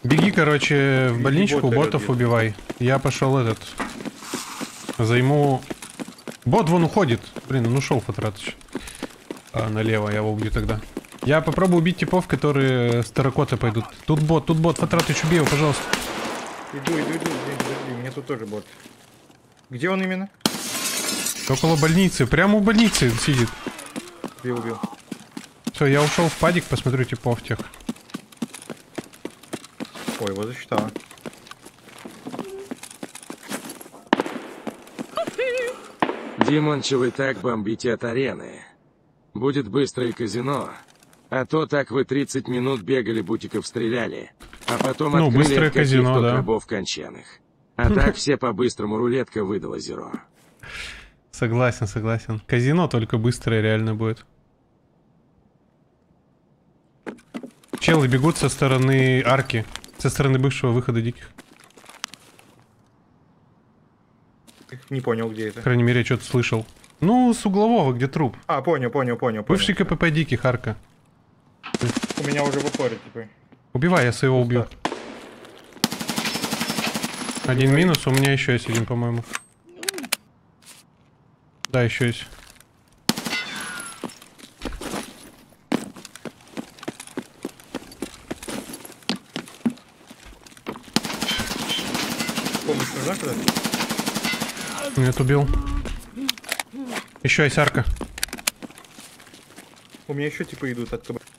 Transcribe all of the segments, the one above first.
Беги, короче, в больничку, ботов убивай. Я пошел этот. Займу... Бот вон уходит. Блин, он ушел, Фатратыч. Налево, я его убью тогда. Я попробую убить типов, которые с терракоты пойдут. Тут бот, Фатратыч, убей его, пожалуйста. Иду, подожди, мне тут тоже бот. Где он именно? Около больницы, прямо у больницы сидит. Убил. Все, я ушел в падик, посмотрю типов тех. Ой, его засчитала. Димончи, вы так бомбите от арены. Будет быстрое казино. А то так вы 30 минут бегали, бутиков стреляли. А потом ну, открыли быстрое казино, да. рабов конченых. А так все по-быстрому рулетка выдала зеро. Согласен. Казино только быстрое реально будет. Челы бегут со стороны арки. Со стороны бывшего выхода диких. Не понял, где это. По крайней мере, я что-то слышал. Ну, с углового, где труп. А, понял. Бывший КПП диких, арка. У меня уже в упоре, типа. Убивай, я своего убью. Один минус, у меня еще есть один, по-моему. Да, еще есть. Помощь нужна куда-то? Нет, убил. Еще есть арка. У меня еще типа идут от КБ.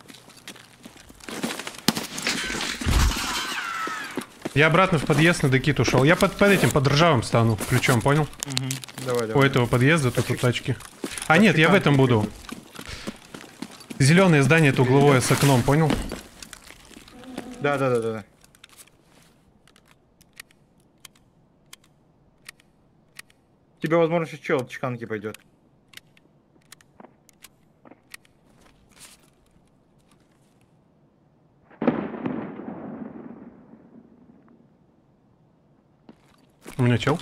Я обратно в подъезд на декит ушел. Я под этим, под ржавым стану. Ключом, понял? Давай. У этого подъезда тут тачки. А нет, я в этом буду. Зеленое здание, это угловое с окном, понял? Да. Тебе, возможно, сейчас чел от чеканки пойдет. У меня чел.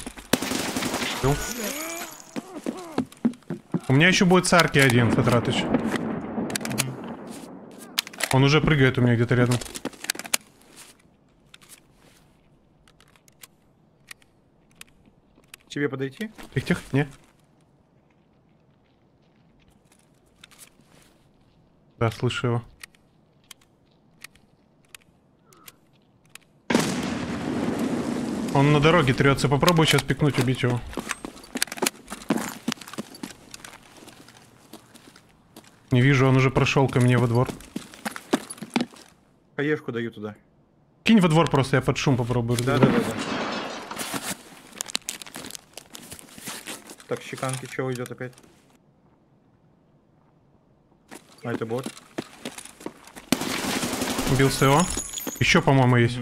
У меня еще будет с арки один, Фатратыч. Он уже прыгает у меня где-то рядом. Тебе подойти? Тихо, не. Да, слышу его. Он на дороге трется. Попробуй сейчас пикнуть, убить его. Не вижу, он уже прошел ко мне во двор. Хаешку даю туда. Кинь во двор просто, я под шум попробую. Да. Так, щеканки, чего идет опять? А это бот. Убил СО. Еще, по-моему, есть.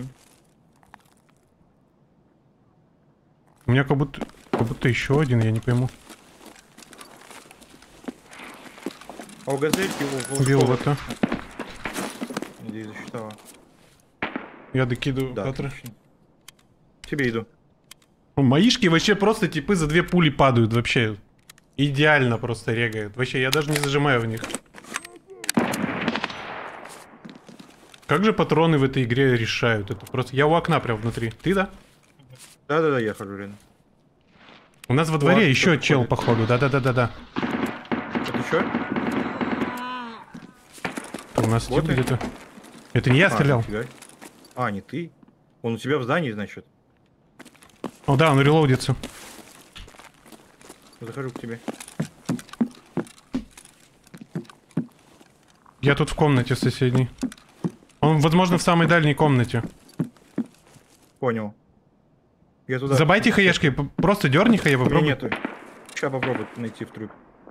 У меня как будто еще один, я не пойму. А у газельки убил бота. Надеюсь, засчитала. Я докидываю патры. Тебе иду. Моишки вообще просто типы за 2 пули падают вообще. Идеально просто регают. Вообще, я даже не зажимаю в них. Как же патроны в этой игре решают это? Просто я у окна прям внутри. Ты, да? Да, я хожу рядом. У нас во дворе еще чел, походу. Да. Это еще? У нас тип где-то. Это не я стрелял. А, не ты? Он у тебя в здании, значит? О, да, он релоудится. Захожу к тебе. Я тут в комнате соседней. Он, возможно, в самой дальней комнате. Понял. Я туда... Забайте хаешкой, просто дерни хае, попробуй. Нету. Сейчас попробую найти в труп.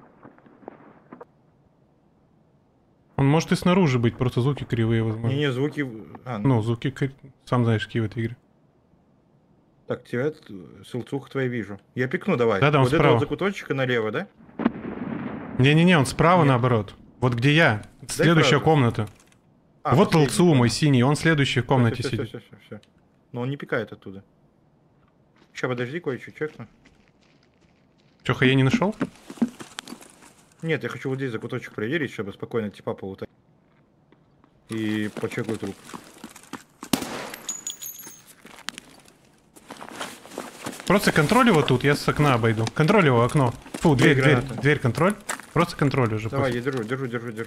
Он может и снаружи быть, просто звуки кривые, возможно. Не, звуки... Ну, звуки, сам знаешь, какие в этой игре. Так, тебя, ссылцуха твоя вижу. Я пикну, давай. Да, он вот справа. Это вот закуточка налево, да? Не-не-не, он справа наоборот. Вот где я. Следующая комната. Вот ЛЦУ мой синий, он в следующей комнате сидит. Все. Но он не пикает оттуда. Сейчас, подожди, кое-что чекну. Че, хае не нашел? Нет, я хочу вот здесь закуточек проверить, чтобы спокойно типа полутать. И почекаю труп. Просто контроль его тут, я с окна обойду. Контроль его окно. Фу, дверь, дверь, граната. дверь, контроль. Просто контроль уже. Давай, пусть. я держу.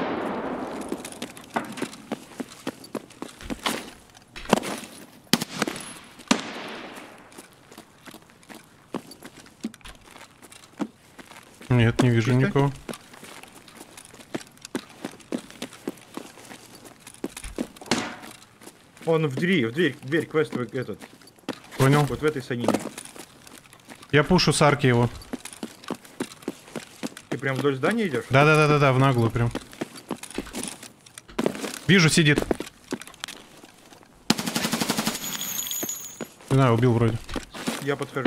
Нет, не вижу Чисто? никого. Он в дверь, квестовый этот. Понял. Вот в этой санине. Я пушу с арки его. Ты прям вдоль здания идешь? Да, в наглую прям. Вижу, сидит. Не знаю, убил вроде. Я подхожу.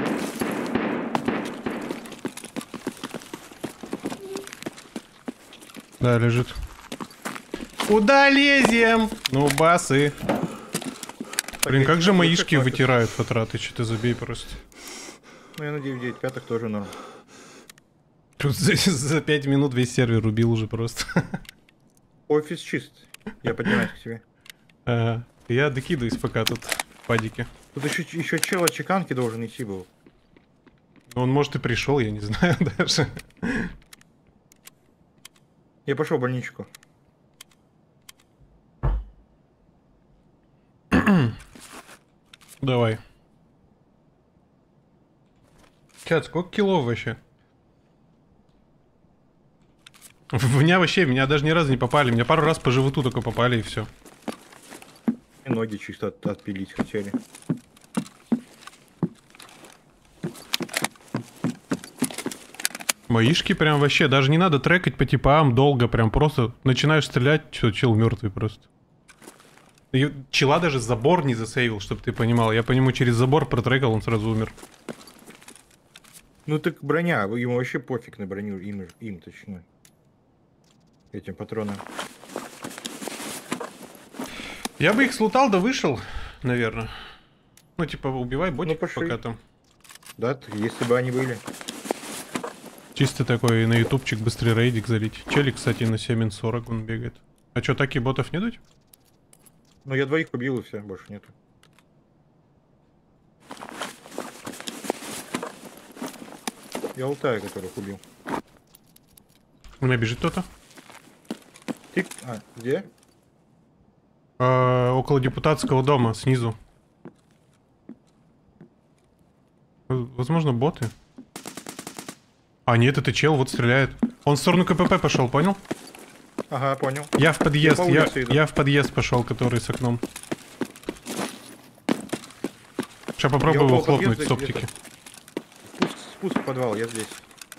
Да, лежит. Куда лезем? Ну, басы. Блин, как же моишки вытирают, Фатраты, что ты забей просто. Ну, я на 9 пятых тоже норм. Тут за 5 минут весь сервер убил уже просто. Офис чист. Я поднимаюсь к тебе. Ага. Я докидываюсь пока тут в падике. Тут еще чел от чеканки должен идти был. Ну, он, может, и пришел, я не знаю даже. Я пошел в больничку. Давай. Чат, сколько килов вообще? В меня даже ни разу не попали. Меня пару раз по животу только попали и все. И ноги чисто отпилить хотели. Моишки прям вообще, даже не надо трекать по типам долго, прям просто начинаешь стрелять, все, чел мертвый просто. И чела даже забор не засейвил, чтобы ты понимал. Я по нему через забор протрекал, он сразу умер. Ну так броня, ему вообще пофиг на броню, им точнее. Этим патроном. Я бы их слутал, да вышел, наверное. Ну, типа, убивай ботик пошли. пока там. Да, если бы они были. Чисто такой на ютубчик быстрый рейдик залить. Челик, кстати, на 7:40 он бегает. А что, таки ботов не дать? Ну я двоих убил и все, больше нету. Я ултаю, которых убил. У меня бежит кто-то. Ты... А, где? Около депутатского дома, снизу. Возможно, боты. А, нет, это чел, вот стреляет. Он в сторону КПП пошел, понял? Ага, понял. Я в подъезд, Я по улице иду. я в подъезд пошел, который с окном. Сейчас попробую его около хлопнуть подъезда с оптики. где-то. Спуск в подвал, я здесь.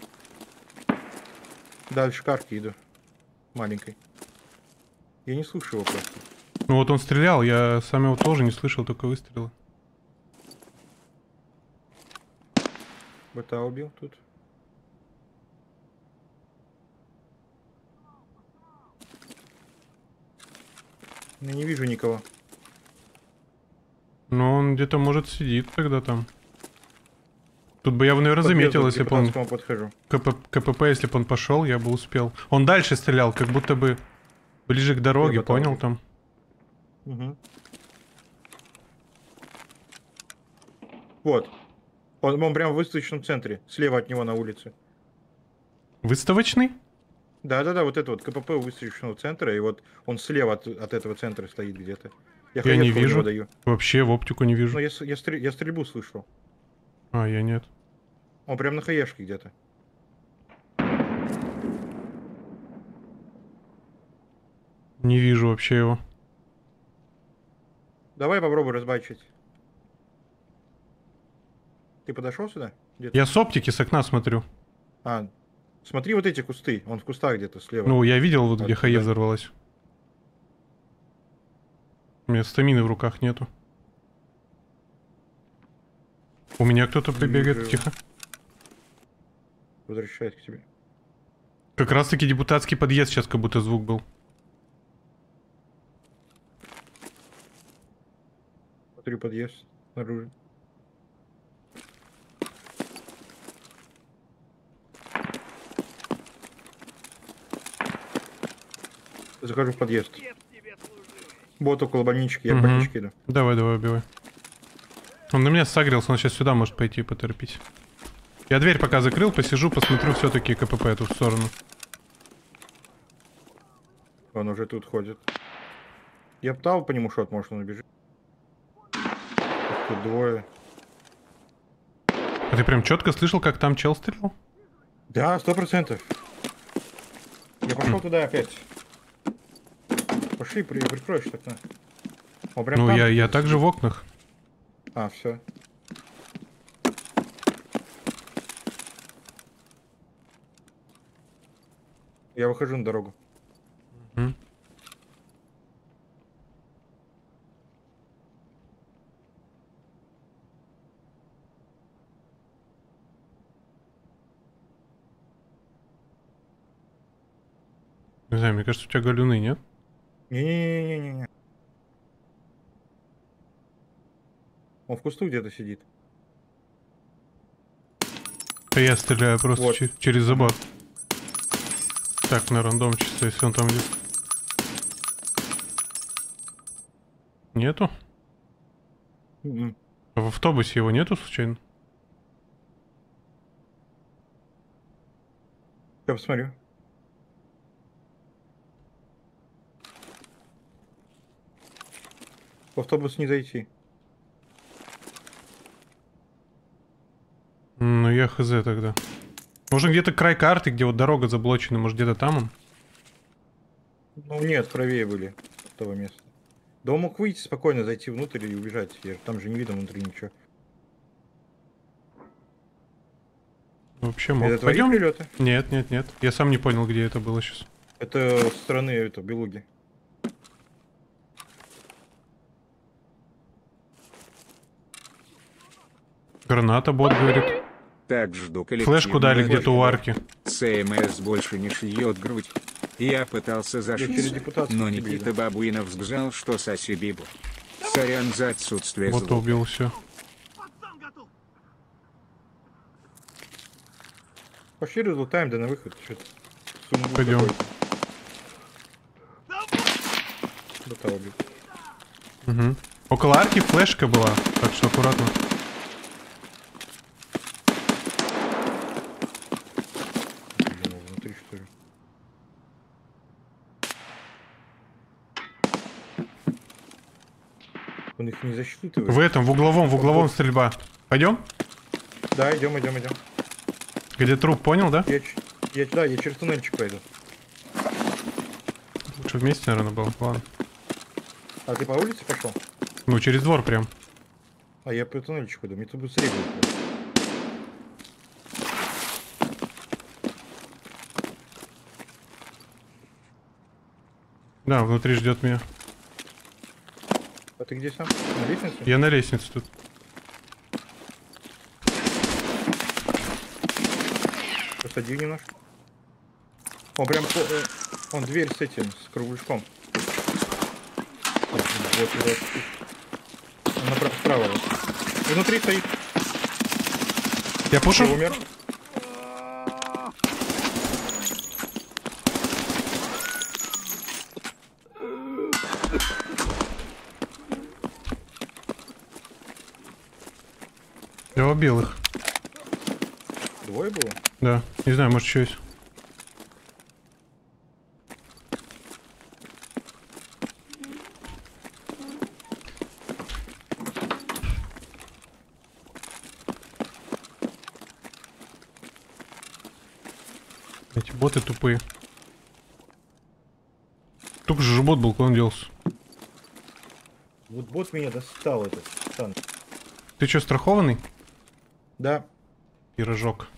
Дальше к арке иду. Маленькой. Я не слышу его просто. Ну вот он стрелял, я сам его тоже не слышал, только выстрелы. Бота убил тут. Я не вижу никого. Но он где-то, может, сидит тогда там. Тут бы я его, наверное, Подъезду заметил, к если бы он... депутатскому подхожу. КПП, если бы он пошел, я бы успел. Он дальше стрелял, как будто бы ближе к дороге, Я готов. понял там? Угу. Вот. Он прям в выставочном центре. Слева от него на улице. Выставочный? Да-да-да, вот это вот КПП у выставочного центра. И вот он слева от этого центра стоит где-то. Я хаешку не у него вижу. даю. Вообще в оптику не вижу. Но я стрельбу слышал. А, я нет. Он прям на хаешке где-то. Не вижу вообще его. Давай попробуй разбачить. Ты подошел сюда? Где-то? Я с оптики, с окна смотрю. А, смотри вот эти кусты. Он в кустах где-то слева. Ну, я видел, вот где Оттуда. хае взорвалась. У меня стамины в руках нету. У меня кто-то прибегает, вижу. тихо. Возвращаюсь к тебе. Как раз таки депутатский подъезд сейчас как будто звук был. Смотрю подъезд снаружи. Захожу в подъезд. Бот около больнички, я в Мгм. больничке иду. Давай, давай, убивай. Он на меня согрелся, он сейчас сюда может пойти поторопить. Я дверь пока закрыл, посижу, посмотрю все-таки КПП эту сторону. Он уже тут ходит. Я птал по нему шот, может он убежит. Тут двое. А ты прям четко слышал, как там чел стрелял? Да, 100%. Я пошел туда опять. Пошли, прикроешь так-то. Он прям Ну, там я сидит. также в окнах. А, все. Я выхожу на дорогу. Мгм. Не знаю, мне кажется, у тебя галюны, нет? Не-не-не-не-не. Он в кусту где-то сидит. Да я стреляю просто Вот. через забор. Так, на рандом чисто, если он там где. Нету? М-м. А в автобусе его нету случайно? Я посмотрю. В автобус не зайти. Ну я хз тогда. Может где-то край карты, где вот дорога заблочена, может где-то там он? Ну нет, правее были того места. Да он мог выйти спокойно, зайти внутрь и убежать. Там же не видно внутри ничего. Вообще мог. Это твои Пойдем? прилеты? Нет, нет, нет. Я сам не понял, где это было сейчас. Это со стороны Белуги. Граната, бот говорит. Так жду коллективную Флешку дали Флешку, где-то у да. арки. ЦМС больше не шьет грудь. Я пытался через зашиться, депутатскую но тебе, Никита Бабуинов сказал, что соси Бибу. Сорян за отсутствие Бота звука. убил, все. Пошли разлутаем, да на выход. Что-то сумбур Пойдем. какой-то. Бота убил. Угу. Около арки флешка была, так что аккуратно. Блин, он внутри что ли? Он их не засчитывает. В угловом стрельба. Пойдем? Да, идем. Где труп, понял, да? Я через туннельчик пойду. Лучше вместе, наверное, было. Ладно. А ты по улице пошел? Ну, через двор прям. А я по туннельчику иду. Мне тут будет срезать. Да, внутри ждет меня. А ты где сам? На лестнице? Я на лестнице тут. Посади немножко. Он прям... он дверь с этим, с кругляшком. Вот, он справа. Вот. Внутри стоит. Я пушу. Я умер. Я убил их. Двое было? Да. Не знаю, может, еще есть. Эти боты тупые. Только же бот был, куда он делся? Вот бот меня достал этот танк. Ты что, страхованный? Да, Пирожок.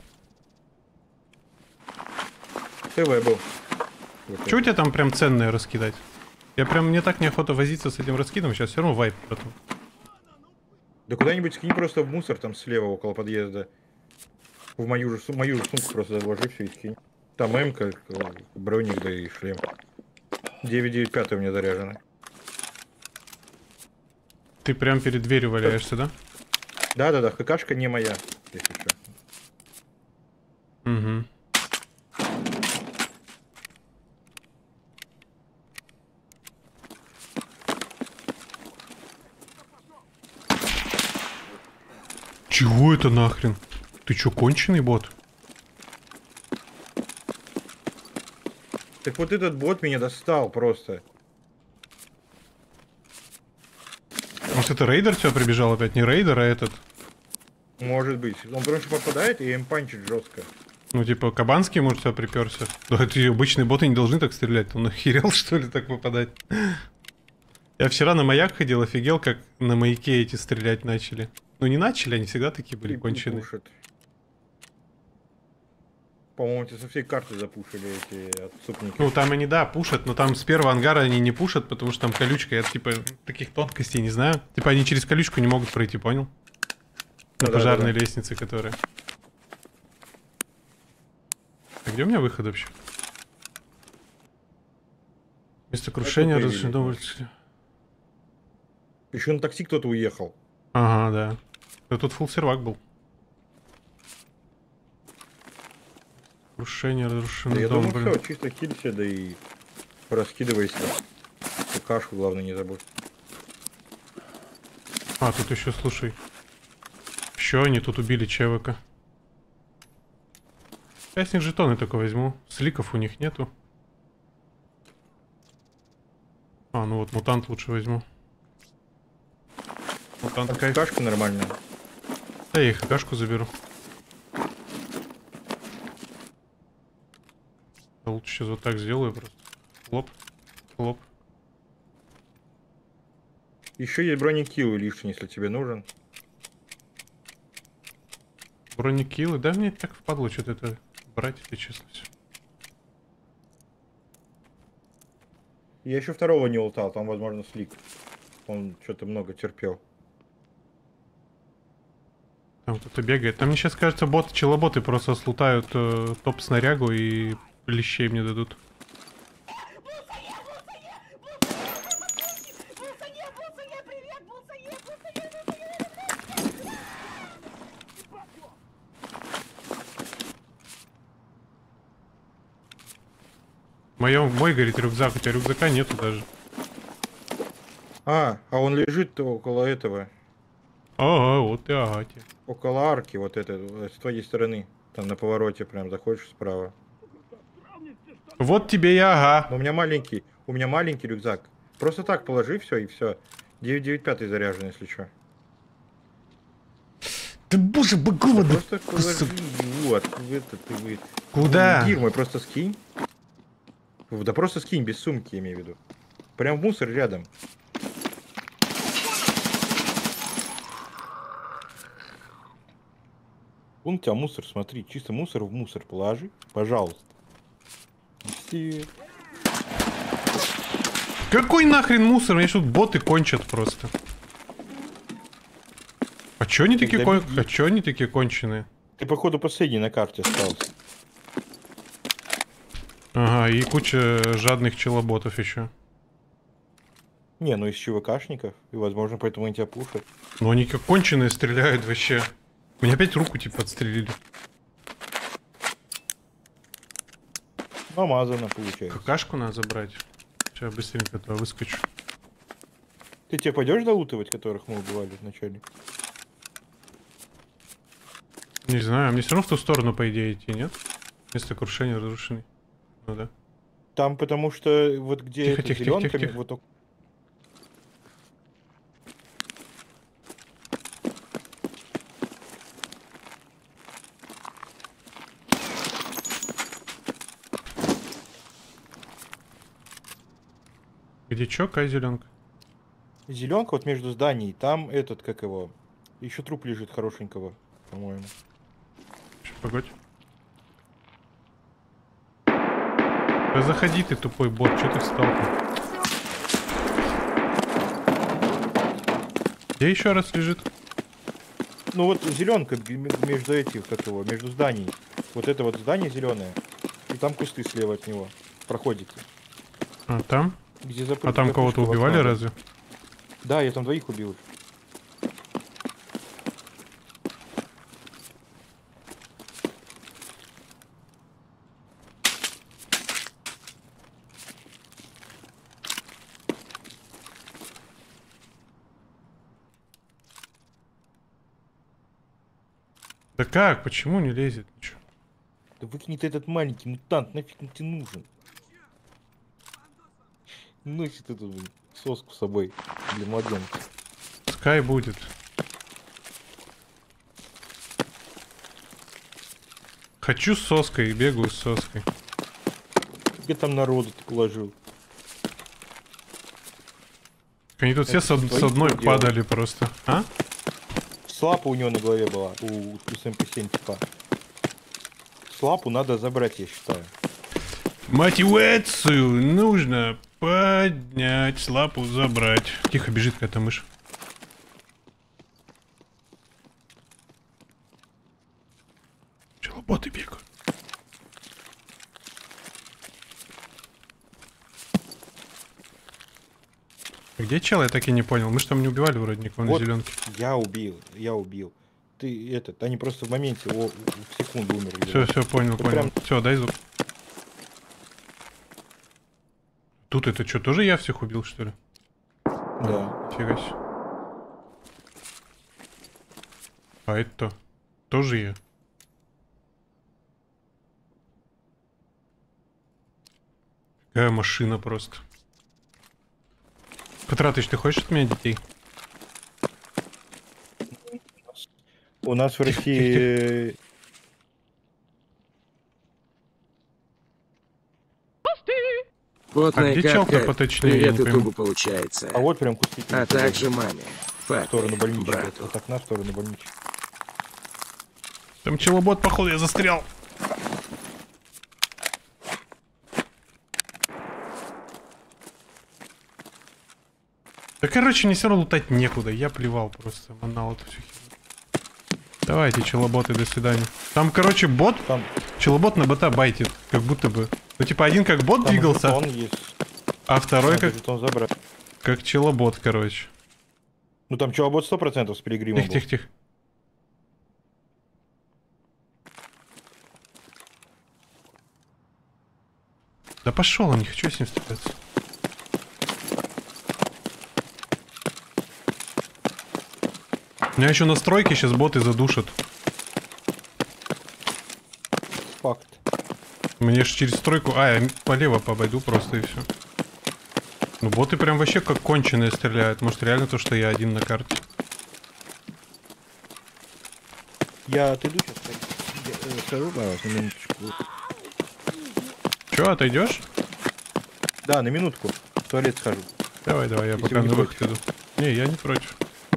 ТВ был. Вот Че у тебя там прям ценное раскидать? Я прям, мне так неохота возиться с этим раскидом, сейчас все равно вайп потом. Да куда-нибудь скинь просто в мусор там слева около подъезда. В мою же сумку просто заложи все и скинь. Там М-ка, броник, да и шлем. 995 у меня заряжены. Ты прям перед дверью валяешься, да? Да, ХКшка не моя, если что. Угу. Чего это нахрен? Ты чё, конченый бот? Так вот этот бот меня достал просто. Может это рейдер тебя прибежал опять? Не рейдер, а этот? Может быть. Он просто попадает и им панчит жестко. Ну типа Кабанский, может, тебя приперся? Да это обычные боты не должны так стрелять. Он охерел, что ли, так попадать? Я вчера на маяк ходил, офигел, как на маяке эти стрелять начали. Ну не начали, они всегда такие были И конченые. пушат. По-моему, эти со всей карты запушили эти отступники. Ну там они, да, пушат, но там с первого ангара они не пушат, потому что там колючка. Я типа таких тонкостей не знаю. Типа они через колючку не могут пройти, понял? На Ну да, пожарной да. лестнице, которая. А где у меня выход вообще? Место крушения Это разрешено ты улицы. Еще на такси кто-то уехал. Ага, да. Да тут фулл сервак был. Крушение, разрушенный Да я дом, думаю, блин. все, чисто килься, да и раскидывайся. И кашу, главное, не забудь. А, тут еще, слушай. Еще они тут убили ЧВК. Я с них жетоны только возьму. Сликов у них нету. А, ну вот мутант лучше возьму. Мутант кайф. Кашка нормальная. Да я их кашку заберу. Я лучше сейчас вот так сделаю просто. Хлоп. Хлоп. Еще есть бронекилл лишний, если тебе нужен. Бронекилы. Да мне так впадло что-то это брать, если честно. Всё. Я еще второго не ултал, там, возможно, слик. Он что-то много терпел. Там кто-то бегает. Там мне сейчас кажется, челоботы просто слутают топ-снарягу и лещей мне дадут. Мой горит рюкзак, у тебя рюкзака нету даже. А он лежит около этого. Ага, вот и агати. Около арки, вот это, с твоей стороны. Там на повороте прям заходишь справа. Вот тебе и ага. Но у меня маленький рюкзак. Просто так положи все и все. 995 заряжен, если что. Да боже, богова, да Просто положи, вот, вы. куда? Гир мой просто скинь. Да просто скинь, без сумки, я имею в виду. Прям в мусор рядом. Вон у тебя мусор, смотри, чисто мусор в мусор положи, пожалуйста. Все. Какой нахрен мусор? Мне тут боты кончат просто. А чё они такие беги. а чё они такие конченые? Ты, походу, последний на карте остался. Ага, и куча жадных челоботов еще. Не, ну из ЧВКшников. И, возможно, поэтому они тебя пушат. Ну они как конченые стреляют вообще. Мне опять руку типа подстрелили. Намазано, получается. Какашку надо забрать. Сейчас быстренько туда выскочу. Ты тебе пойдешь долутывать, которых мы убивали вначале? Не знаю, мне все равно в ту сторону, по идее, идти, нет? Место крушения разрушены. Ну да. Там потому что вот где Тихо, это тихо, тихо, зеленками, тихо. вот Где чё, какая зеленка? зеленка вот между зданий, там этот, как его, еще труп лежит хорошенького, по-моему. Погодь. Да заходи ты, тупой бот, что ты встал-то? Где еще раз лежит? Ну вот зеленка между этих, как его, между зданий. Вот это вот здание зеленое, и там кусты слева от него. Проходите. А, там? Где А там кого-то убивали разве? Да, я там двоих убил. Да как? Почему не лезет? Ничего. Да выкинь ты этот маленький мутант, нафиг он тебе нужен? Носит эту блин, соску с собой для младенца. Пускай будет. Хочу с соской, бегаю с соской. Где там народу ты положил? Они тут все Это с твои одной руки падали просто. А? Слапа у него на голове была, у СМП-7 типа. Слапу надо забрать, я считаю. Мотивацию нужно поднять, слапу забрать. Тихо, бежит какая-то мышь. Челоботы бегают. Где чел? Я так и не понял. Мы же там не убивали вроде никого на Вот. зеленке. Я убил. Ты этот, они просто в моменте в секунду умерли. Все, понял, Вот понял. прям- Все, дай звук. Тут это что, тоже я всех убил, что ли? Да. Фига себе. А это тоже я. Какая машина просто. Петратыч, ты хочешь от меня детей? У нас в Тихо, России... Потная где чел-то капка. поточнее, я Привет не пойму. ютубу получается. А вот прям куски. А также маме, В папе, сторону больнички. брату. От окна в сторону больнички. Там челобот, походу, я застрял. Да, короче, мне все равно лутать некуда. Я плевал просто. Манал эту всю херню. Давайте, челоботы, до свидания. Там, короче, бот. Там, Челобот на бота байтит. Как будто бы. Ну, типа, один как бот там двигался, жетон есть. а второй Надо как, жетон забрать. как челобот, короче. Ну там челобот 100% с перегримом был. Тихо. Да пошел он, не хочу с ним встречаться. У меня еще настройки, сейчас боты задушат. Факт. Мне же через стройку... А, я полево обойду просто и все. Ну, боты прям вообще как конченые стреляют. Может, реально то, что я один на карте. Я отойду сейчас. Скажу на вас на минуточку. Че, отойдешь? Да, на минутку. В туалет схожу. Давай, я Если пока вы не на выход против. иду. Не, я не против.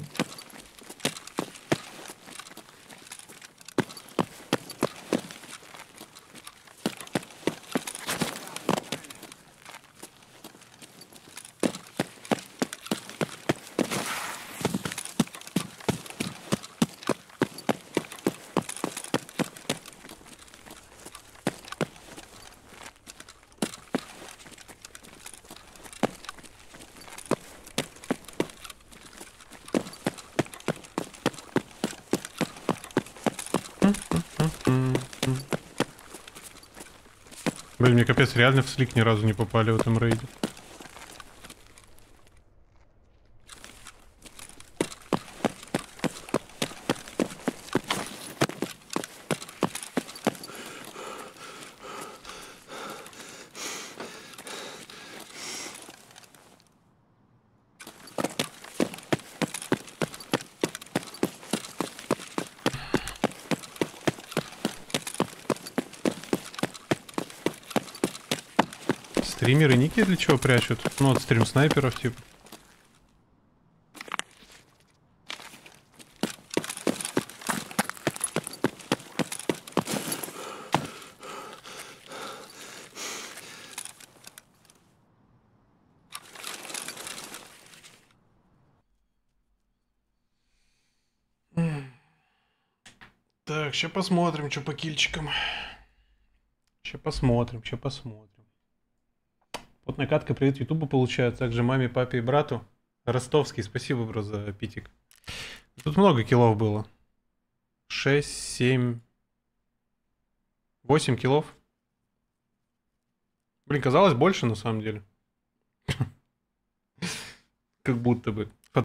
Блин, мне капец, реально в слик ни разу не попали в этом рейде. Стримеры ники для чего прячут? Ну, от стрим снайперов, типа. Так, сейчас посмотрим, что по кильчикам. Сейчас посмотрим. Вот накатка, привет ютубу получаю, также маме, папе и брату. Ростовский, спасибо, бро, за питик. Тут много киллов было. 6, 7, 8 киллов. Блин, казалось больше на самом деле. Как будто бы.